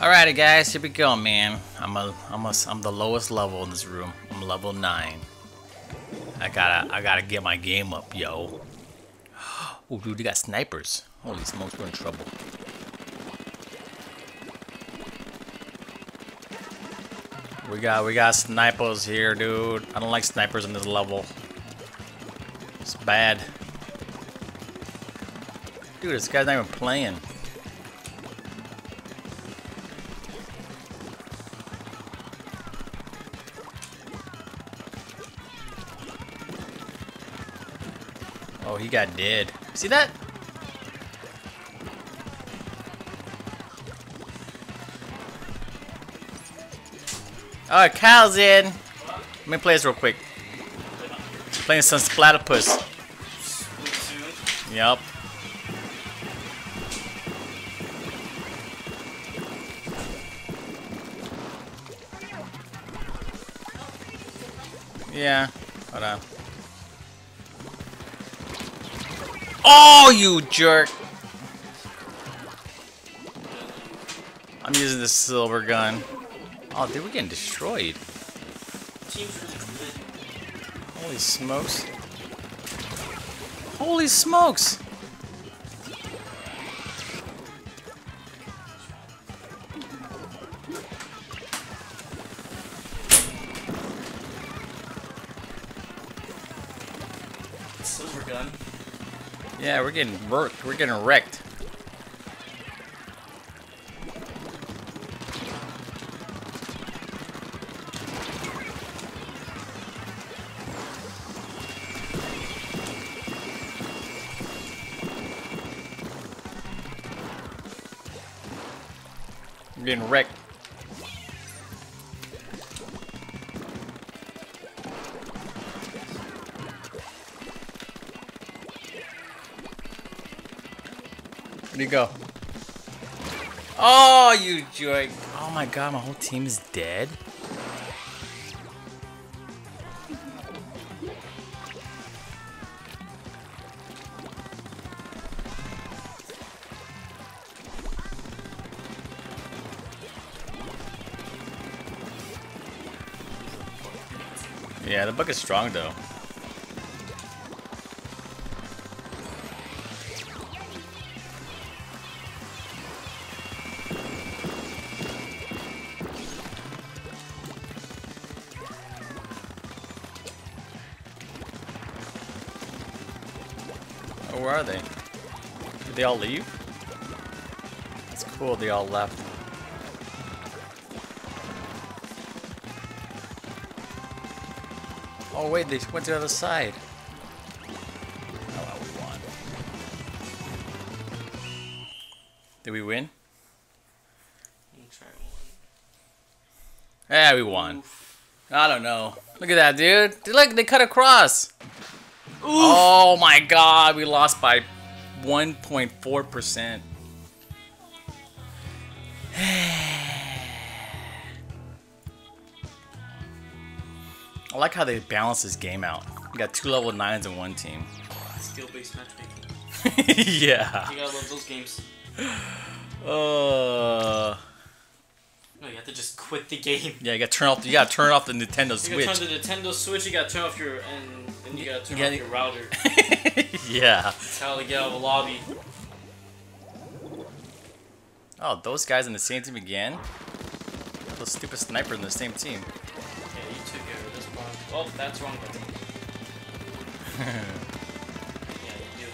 Alrighty, guys, here we go, man. I'm the lowest level in this room. I'm level 9. I gotta get my game up, yo. Oh, dude, they got snipers. Holy smokes, we're in trouble. We got snipers here, dude. I don't like snipers in this level. It's bad. Dude, this guy's not even playing. Oh, he got dead. See that? Alright, Kyle's in. Let me play this real quick. Playing some Splatterpuss. Yup. Yeah. Hold on. Oh, you jerk! I'm using the silver gun. Oh, dude, we're getting destroyed. Holy smokes. Holy smokes! Silver gun. Yeah, we're getting wrecked. We're getting wrecked. We're getting wrecked. Where'd he go? Oh, you jerk. Oh my god, my whole team is dead. Yeah, the book is strong though. Oh, where are they? Did they all leave? That's cool, they all left. Oh wait, they went to the other side. Oh well, we won. Did we win? Yeah, we won. Oof. I don't know. Look at that, dude. Look, they cut across. Oof. Oh my god, we lost by 1.4%. I like how they balance this game out. You got 2 level 9s in one team. Skill-based matchmaking. Yeah. You gotta love those games. No, you have to just quit the game. Yeah, you gotta turn off. You gotta turn off the Nintendo Switch. You gotta turn the Nintendo Switch. You gotta turn off your and you gotta turn off your router. Yeah. That's how to get out of the lobby. Oh, those guys in the same team again? Those stupid snipers in the same team. Yeah, you took care of this one. Oh, that's wrong button. Yeah, you do.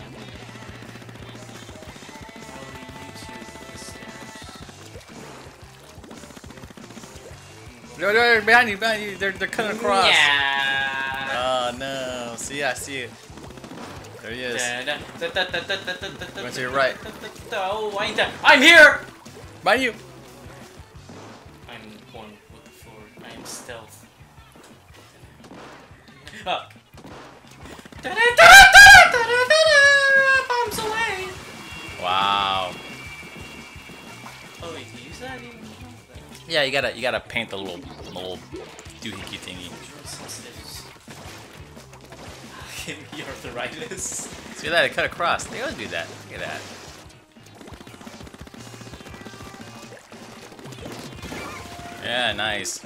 No, behind you, they're cutting across. Yeah. Oh no, see, I see it. There he is. Going to your right. Oh, I'm here! Behind you. I'm one with the floor. I am stealth. Oh. Bombs away! Wow. Oh, wait, do you use that even? Yeah, you gotta paint the little doohickey thingy. Give me arthritis. See that? They cut across. They always do that. Look at that. Yeah, nice.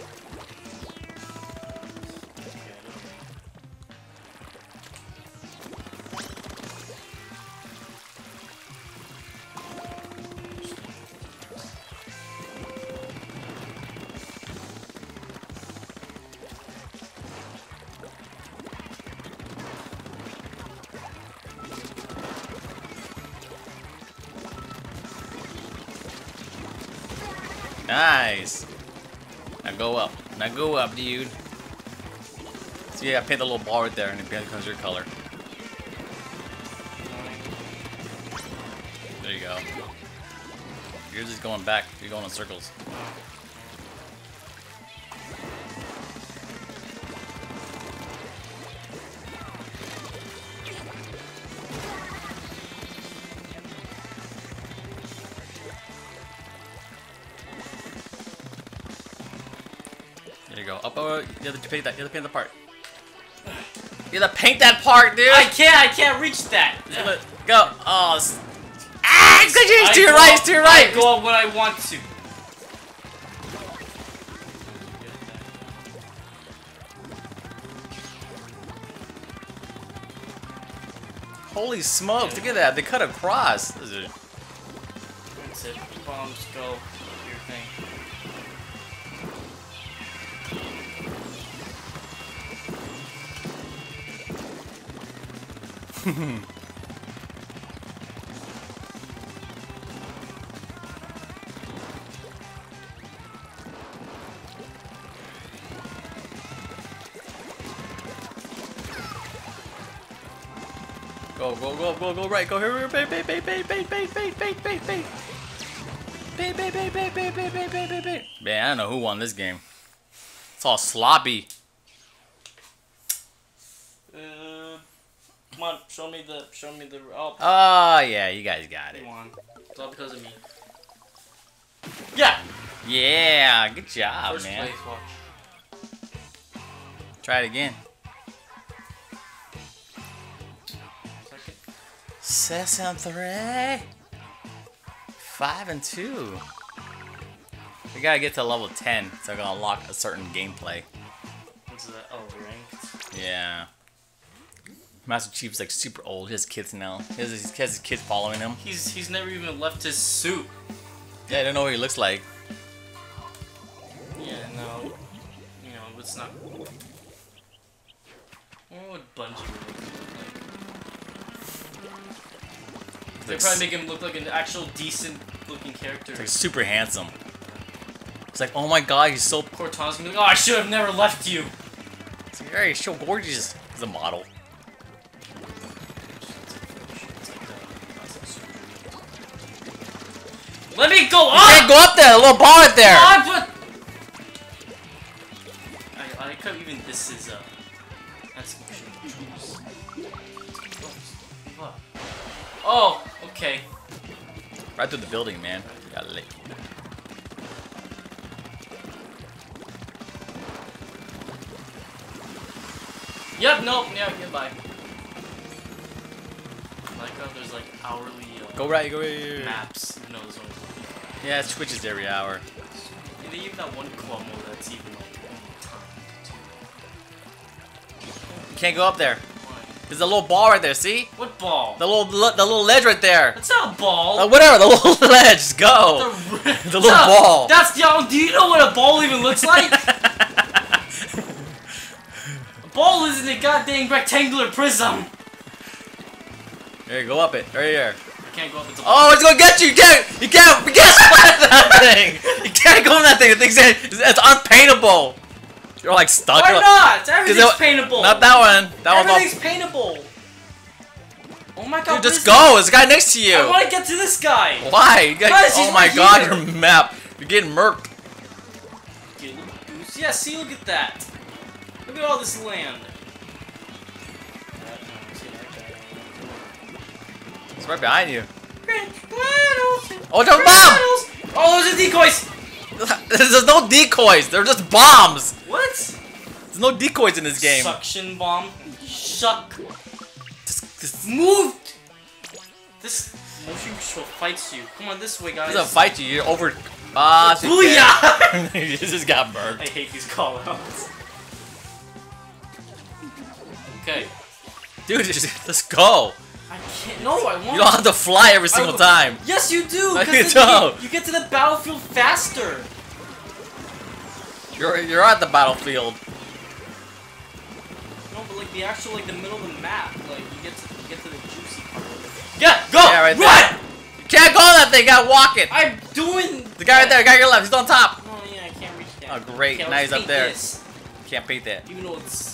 Nice. Now go up. Now go up, dude. So yeah, paint the little ball right there, and it becomes your color. There you go. You're just going back. You're going in circles. There you go. Up, you have to paint that. You have to paint the part. You have to paint that part, dude. I can't reach that. Go. Oh. It's to your right. It's to your right. I go up when I want to. Holy smokes! Look at that. They cut across. That's it. Bombs go. Your thing. Go right, go here, bait. Man, I don't know who won this game. It's all sloppy. Come on, show me the, oh. Oh, yeah, you guys got it. Come on. It's all because of me. Yeah! Yeah, good job, First man. place, watch. Try it again. Second. 6-3. 5 and 2. We gotta get to level 10 so I can unlock a certain gameplay. What's that? Oh, ranked. Yeah. Master Chief's like super old. He has kids now. He has his kids following him. He's never even left his suit. Yeah, I don't know what he looks like. Yeah, no. You know, it's not. What would Bungie look like? They'd probably make him look like an actual decent looking character. He's like super handsome. It's like, oh my god, he's so. Cortana's gonna be like, oh, I should have never left you. It's like, hey, he's so gorgeous. He's a model. Let me go up! You can't go up there! A little bar right there! I like how even this is that's motion controls. Oh, okay. Right through the building, man. You got lit. Yep, nope, yeah, goodbye. I like how there's like hourly Go right, go right. maps, even though there's only one. Yeah, it switches every hour. And they even that one Cuomo that's even like time too. You can't go up there. Why? There's a little ball right there, see? What ball? The little ledge right there. That's not a ball. Whatever, the little ledge, just go. The little ball. That's the. Do you know what a ball even looks like? A ball isn't a goddamn rectangular prism. There, go up it. Right here. I can't go up into. Oh, it's gonna get you! You can't splat that thing! You can't go in that thing. The thing's it's unpaintable. You're like stuck. Why not? Everything's paintable. Not that one. That Everything's paintable. Oh my god. Dude, just go. There's a guy next to you. I want to get to this guy. Why? You got, Guys, oh my right god, here. your map. You're getting murked. Yeah, see, look at that. Look at all this land. It's right behind you. Oh, Oh, don't bomb! Oh, those are decoys! There's no decoys. They're just bombs. What? There's no decoys in this game. Suction bomb. Shuck. This Moved! This motion control fights you. Come on, this way, guys. doesn't fight you. You're over. Ah, Booyah! he just got I burnt. hate these call-outs. Okay. Dude, just, let's go. I can't. No, I won't. You don't have to fly every single time. Yes, you do. No, 'cause you then don't. You get to the battlefield faster. You're at the battlefield. No, but like the actual the middle of the map, like you get to the juicy part of it. Yeah, go. Yeah, right there. Run! You can't go on that thing. You gotta walk it. I'm doing. The guy right there, the guy on your left, he's on top. Oh yeah, I can't reach that. Oh, great. Okay, Now he's let's up paint there. this, Can't beat that. even though it's.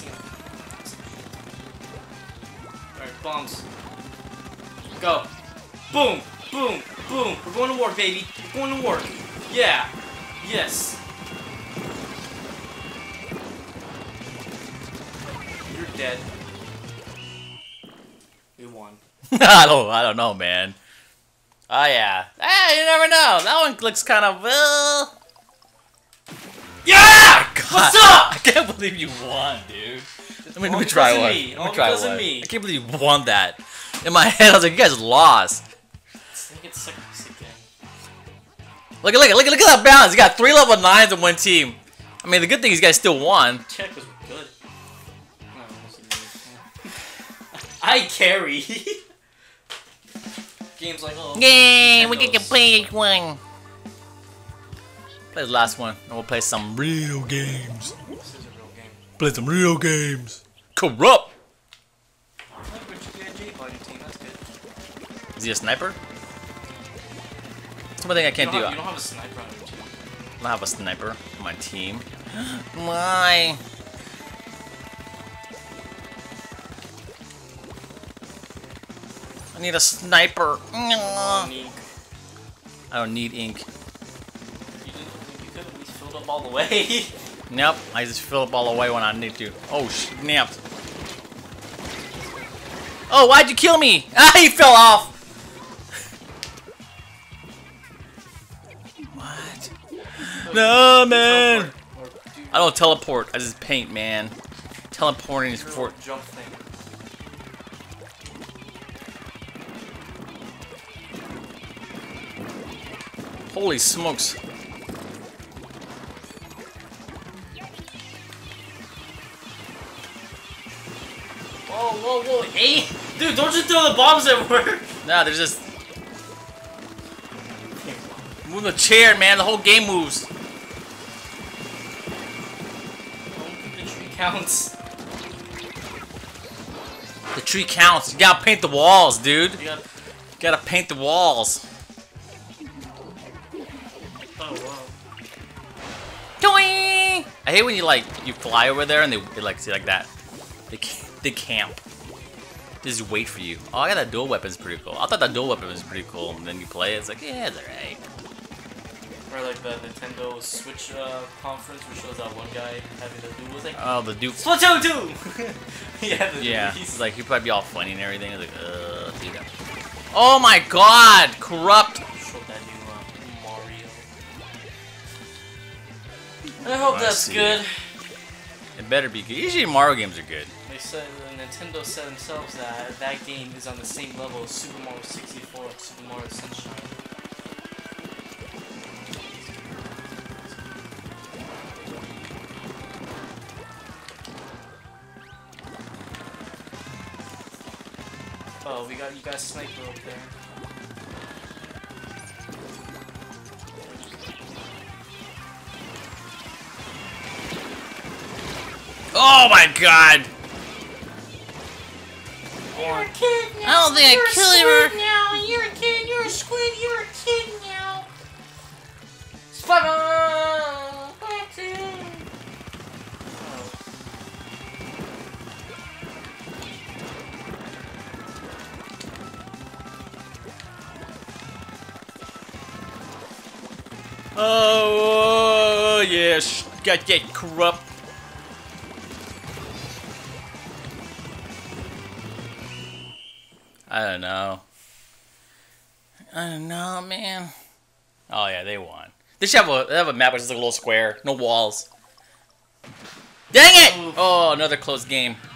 Alright, bombs. Go. Boom, boom, boom. We're going to war, baby. We're going to war. Yeah. Yes. You're dead. We won. I don't know, man. Oh yeah. Hey, you never know. That one looks kind of Yeah! God, What's up? I can't believe you won, dude. Let me All try because of one. me. Let All me try because of one. me. I can't believe you won that. In my head, I was like, you guys lost. I think it's six again. Look at that balance. You got 3 level 9s on one team. I mean, the good thing is you guys still won. Check was good. No, it wasn't good. I carry. Games like oh. Yay, we Nintendo's- get to play each one. Play the last one, and we'll play some real games. This is a real game. Play some real games. Corrupt. Look, Richard, you had Jake on your team. That's good. Is he a sniper? That's one thing I can't do. You I don't have a sniper on your team. don't have a sniper on my team. Why? I need a sniper. Oh, Nick. I don't need ink. You could at least filled up all the way. Nope, I just fill up all the way when I need to. Oh, snapped. Oh, why'd you kill me? Ah, he fell off. What? No, man. I don't teleport. I just paint, man. Teleporting is for. Jump thing. Holy smokes. Whoa, whoa, whoa. Hey! Dude, don't just throw the bombs everywhere! Nah, they're just. Move the chair, man. The whole game moves. The tree counts. The tree counts. You gotta paint the walls, dude. You got. You gotta paint the walls. Oh, wow. Doing! I hate when you fly over there and they like see like that. They camp. They just wait for you. Oh, I got that dual weapon's pretty cool. I thought that dual weapon was pretty cool. And then you play it, it's like, yeah, it's alright. Or like the Nintendo Switch conference where shows that one guy having the duel. It's like, Oh, the dude. Splatoon 2! Yeah, the Yeah, he's it's like he'd probably be all funny and everything. It's like, dude. Oh my God, corrupt. showed that new Mario. I hope I that's see. good. It better be good. Usually Mario games are good. They said Nintendo said themselves that that game is on the same level as Super Mario 64 and Super Mario Sunshine. Oh, you got a sniper up there. Oh my God. You're a kid now. I don't think I killed her. Now you're a kid. You're a squid. You're a kid now. Spider. Oh, yes. Got get corrupt. I don't know. I don't know, man. Oh yeah, they won. They should have a map which is like a little square, no walls. Dang it! Oh, another close game.